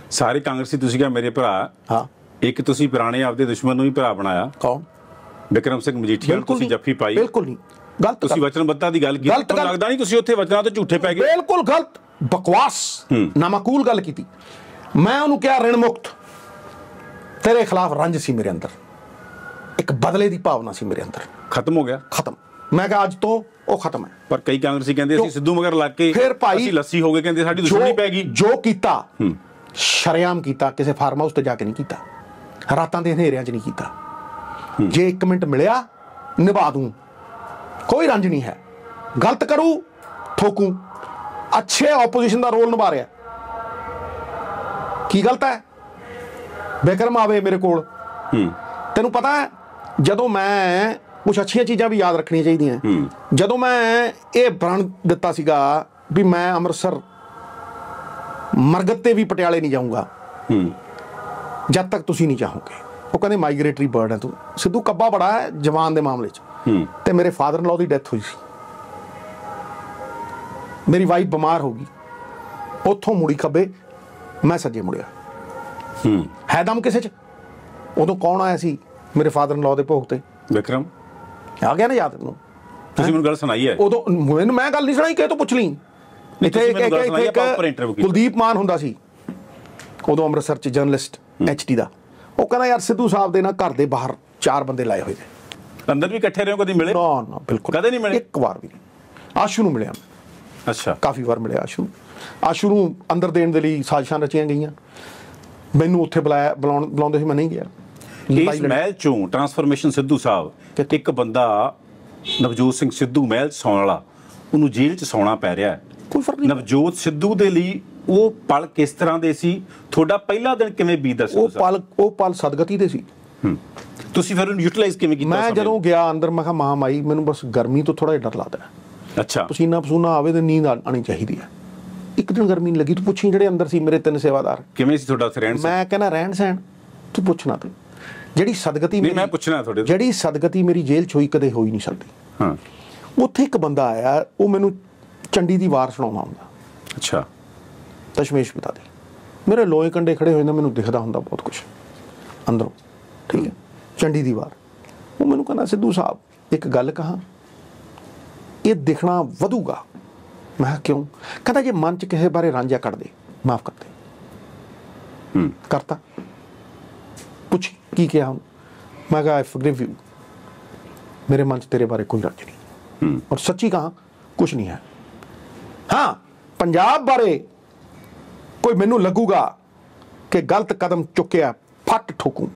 ਸਾਰੇ ਕਾਂਗਰਸੀ ਤੁਸੀਂ ਕਿਹਾ ਮੇਰੇ ਭਰਾ। ਹਾਂ, ਇੱਕ ਤੁਸੀਂ ਪੁਰਾਣੇ ਆਪਦੇ ਦੁਸ਼ਮਣ ਨੂੰ ਵੀ ਭਰਾ ਬਣਾਇਆ। ਕੌਣ? ਵਿਕਰਮ ਸਿੰਘ ਮਜੀਠੀਆ ਨੂੰ ਤੁਸੀਂ ਜੱਫੀ ਪਾਈ। ਬਿਲਕੁਲ ਨਹੀਂ, ਗਲਤ। ਤੁਸੀਂ ਵਚਨਬੱਧਤਾ ਦੀ ਗੱਲ ਕੀਤੀ, ਤੁਹਾਨੂੰ ਲੱਗਦਾ ਨਹੀਂ ਤੁਸੀਂ ਉੱਥੇ ਵਚਨਾਂ ਤੋਂ ਝੂਠੇ ਪੈ ਗਏ? ਬਿਲਕੁਲ ਗਲਤ, ਬਕਵਾਸ, ਨਾਮਾਕੂਲ ਗੱਲ ਕੀਤੀ। ਮੈਂ ਉਹਨੂੰ ਕਿਹਾ ਰਿਣ ਮੁਕਤ, ਤੇਰੇ ਖਿਲਾਫ ਰੰਜ ਸੀ ਮੇਰੇ ਅੰਦਰ, ਇੱਕ ਬਦਲੇ ਦੀ ਭਾਵਨਾ ਸੀ ਮੇਰੇ ਅੰਦਰ। ਖਤਮ ਹੋ ਗਿਆ? ਖਤਮ। ਮੈਂ ਕਿਹਾ ਅੱਜ ਤੋਂ ਉਹ ਖਤਮ ਹੈ। ਪਰ ਕਈ ਕਾਂਗਰਸੀ ਕਹਿੰਦੇ ਅਸੀਂ ਸਿੱਧੂ ਮਗਰ ਲੱਗ ਕੇ ਫਿਰ ਭਾਈ ਅਸੀਂ ਲੱਸੀ ਹੋ ਗਏ, ਕਹਿੰਦੇ ਸਾਡੀ ਦੁਸ਼ਮਣੀ ਪੈ ਗਈ। ਜੋ ਕੀਤਾ ਸ਼ਰੇਆਮ ਕੀਤਾ, ਕਿਸੇ ਫਾਰਮ ਹਾਊਸ ਤੇ ਜਾ ਕੇ ਨਹੀਂ ਕੀਤਾ, ਰਾਤਾਂ ਦੇ ਹਨੇਰਿਆਂ 'ਚ ਨਹੀਂ ਕੀਤਾ। ਜੇ 1 ਮਿੰਟ ਮਿਲਿਆ ਨਿਭਾ ਦੂੰ, ਕੋਈ ਰੰਜ ਨਹੀਂ ਹੈ। ਗਲਤ ਕਰੂ ਠੋਕੂ। ਅੱਛੇ ਆਪੋਜੀਸ਼ਨ ਦਾ ਰੋਲ ਨਿਭਾ ਰਿਹਾ, ਕੀ ਗਲਤ ਹੈ? ਬਿਕਰਮ ਆਵੇ ਮੇਰੇ ਕੋਲ, ਤੈਨੂੰ ਪਤਾ ਹੈ ਜਦੋਂ ਮੈਂ ਕੁਛ ਅੱਛੀਆਂ ਚੀਜ਼ਾਂ ਵੀ ਯਾਦ ਰੱਖਣੀਆਂ ਚਾਹੀਦੀਆਂ। ਜਦੋਂ ਮੈਂ ਇਹ ਬਣ ਦਿੱਤਾ ਸੀਗਾ ਵੀ ਮੈਂ ਅੰਮ੍ਰਿਤਸਰ ਮਰਗਤ ਤੇ ਵੀ ਪਟਿਆਲੇ ਨਹੀਂ ਜਾਊਂਗਾ ਜਦ ਤੱਕ ਤੁਸੀਂ ਨਹੀਂ ਚਾਹੋਗੇ। ਉਹ ਕਹਿੰਦੇ ਮਾਈਗ੍ਰੇਟਰੀ ਬਰਡ ਹੈ ਤੂੰ। ਸਿੱਧੂ ਕੱਬਾ ਬੜਾ ਹੈ ਜਵਾਨ ਦੇ ਮਾਮਲੇ 'ਚ, ਤੇ ਮੇਰੇ ਫਾਦਰ ਇਨ ਲਾਅ ਦੀ ਡੈਥ ਹੋਈ ਸੀ, ਮੇਰੀ ਵਾਈਫ ਬਿਮਾਰ ਹੋ ਗਈ, ਉੱਥੋਂ ਮੁੜੀ ਖੱਬੇ, ਮੈਂ ਸੱਜੇ ਮੁੜਿਆ। ਹੈ ਦਮ ਕਿਸੇ 'ਚ? ਉਦੋਂ ਕੌਣ ਆਇਆ ਸੀ ਮੇਰੇ ਫਾਦਰ ਇਨ ਲਾਅ ਦੇ ਭੋਗ ਤੇ? ਵਿਕਰਮ ਆ ਗਿਆ ਨਾ ਯਾਦ ਨੂੰ? ਤੁਸੀਂ ਮੈਨੂੰ ਗੱਲ ਸੁਣਾਈ ਹੈ ਉਦੋਂ? ਮੈਨੂੰ ਮੈਂ ਗੱਲ ਨਹੀਂ ਸੁਣਾਈ, ਕਿਸੇ ਤੋਂ ਪੁੱਛ ਲਈ। ਕੁਲਦੀਪ ਮਾਨ ਹੁੰਦਾ ਸੀ ਉਦੋਂ ਅੰਮ੍ਰਿਤਸਰ 'ਚ, ਜਰਨਲਿਸਟ HD ਦਾ। ਉਹ ਕਹਿੰਦਾ ਯਾਰ ਸਿੱਧੂ ਸਾਹਿਬ ਦੇ ਨਾ ਘਰ ਦੇ ਬਾਹਰ 4 ਬੰਦੇ ਲਾਏ ਹੋਏ ਨੇ। ਅੰਦਰ ਵੀ ਇਕੱਠੇ ਰਹੇ ਹੋ? ਕਦੀ ਮਿਲੇ? ਨਾ ਬਿਲਕੁਲ ਕਦੇ ਨਹੀਂ ਮਿਲੇ? ਇੱਕ ਵਾਰ ਵੀ ਨਹੀਂ। ਆਸ਼ੂ ਨੂੰ ਮਿਲਿਆ। ਅੱਛਾ, ਕਾਫੀ ਵਾਰ ਮਿਲਿਆ ਆਸ਼ੂ ਨੂੰ। ਆਸ਼ੂ ਨੂੰ ਅੰਦਰ ਦੇਣ ਦੇ ਲਈ ਸਾਜ਼ਿਸ਼ਾਂ ਰਚੀਆਂ ਗਈਆਂ, ਮੈਨੂੰ ਉੱਥੇ ਬੁਲਾਉਂਦੇ ਸੀ, ਮੈਂ ਨਹੀਂ ਗਿਆ। ਇਸ ਮਹਿਲ ਚੋਂ ਟਰਾਂਸਫਰਮੇਸ਼ਨ ਸਿੱਧੂ ਸਾਹਿਬ, ਇੱਕ ਬੰਦਾ ਨਵਜੋਤ ਸਿੰਘ ਸਿੱਧੂ ਮਹਿਲ 'ਚ ਸੌਣ ਵਾਲਾ, ਉਹਨੂੰ ਜੇਲ੍ਹ 'ਚ ਸੌਣਾ ਪੈ ਰਿਹਾ ਹੈ। ਕੋਈ ਫਰਕ ਨਹੀਂ। ਨਵਜੋਤ ਸਿੱਧੂ ਦੇ ਲਈ ਉਹ ਪਲ ਕਿਸ ਤਰ੍ਹਾਂ ਦੇ ਸੀ? ਤੁਹਾਡਾ ਪਹਿਲਾ ਦਿਨ ਕਿਵੇਂ ਬੀਤਦਾ ਸੀ? ਉਹ ਪਲ ਸਦਗਤੀ ਦੇ ਸੀ। ਤੁਸੀਂ ਫਿਰ ਉਹਨੂੰ ਯੂਟਿਲਾਈਜ਼ ਕਿਵੇਂ ਕੀਤਾ? ਮੈਂ ਜਦੋਂ ਗਿਆ ਅੰਦਰ, ਮੈਂ ਕਿਹਾ ਮਾਂ ਮਾਈ ਮੈਨੂੰ ਬਸ ਗਰਮੀ ਤੋਂ ਥੋੜਾ ਜਿਹਾ ਡਰ ਲੱਗਦਾ ਹੈ। ਅੱਛਾ। ਪਸੀਨਾ ਆਵੇ ਤੇ ਨੀਂਦ ਆਣੀ ਚਾਹੀਦੀ ਹੈ। ਇੱਕ ਦਿਨ ਗਰਮੀ ਨਹੀਂ ਲੱਗੀ, ਤੂੰ ਪੁੱਛੀ ਜਿਹੜੇ ਅੰਦਰ ਸੀ ਮੇਰੇ 3 ਸੇਵਾਦਾਰ ਕਿਵੇਂ ਸੀ ਤੁਹਾਡਾ ਉੱਥੇ ਰਹਿਣ ਸਹਿਣ? ਮੈਂ ਕਹਿੰਦਾ ਰਹਿਣ ਸਹਿਣ ਤੂੰ ਪੁੱਛਣਾ। ਤੇ ਜਿਹੜੀ ਸਦਗਤੀ ਮੈਂ ਪੁੱਛਣਾ ਤੁਹਾਡੇ, ਜਿਹੜੀ ਸਦਗਤੀ ਮੇਰੀ ਜੇਲ੍ਹ 'ਚ ਹੋਈ ਕਦੇ ਹੋ ਹੀ ਨਹੀਂ ਸਕਦੀ। ਹਾਂ, ਉੱਥੇ ਇੱਕ ਬੰਦਾ ਆਇਆ, ਉਹ ਮੈਨੂੰ ਚੰਡੀ ਦੀ ਵਾਰ ਸੁਣਾਉਂਦਾ ਹੁੰਦਾ। ਅੱਛਾ। ਦਸ਼ਮੇਸ਼ ਪਿਤਾ ਦੀ। ਮੇਰੇ ਲੋਹੇ ਕੰਡੇ ਖੜੇ ਹੋਏ ਨੇ, ਮੈਨੂੰ ਦਿਖਦਾ ਹੁੰਦਾ ਬਹੁਤ ਕੁਛ ਅੰਦਰੋਂ, ਠੀਕ ਹੈ। ਚੰਡੀ ਦੀ ਵਾਰ। ਉਹ ਮੈਨੂੰ ਕਹਿੰਦਾ ਸਿੱਧੂ ਸਾਹਿਬ ਇੱਕ ਗੱਲ ਕਹਾਂ, ਇਹ ਦਿਖਣਾ ਵਧੂਗਾ। ਮੈਂ ਕਿਹਾ ਕਿਉਂ? ਕਹਿੰਦਾ ਜੇ ਮਨ 'ਚ ਕਿਸੇ ਬਾਰੇ ਰਾਂਝਾ ਕੱਢ ਦੇ, ਮਾਫ਼ ਕਰ ਦੇ। ਕਰਤਾ। ਪੁੱਛ ਕੀ ਕਿਹਾ? ਮੈਂ ਕਿਹਾ ਆਈ ਫॉरगिव ਯੂ, ਮੇਰੇ ਮਨ 'ਚ ਤੇਰੇ ਬਾਰੇ ਕੋਈ ਰਾਂਝ ਨਹੀਂ, ਔਰ ਸੱਚੀ ਕਹਾਂ ਕੁਛ ਨਹੀਂ ਹੈ। ਹਾਂ, ਪੰਜਾਬ ਬਾਰੇ ਕੋਈ ਮੈਨੂੰ ਲੱਗੂਗਾ ਕਿ ਗਲਤ ਕਦਮ ਚੁੱਕਿਆ, ਫੱਟ ਠੋਕੂ।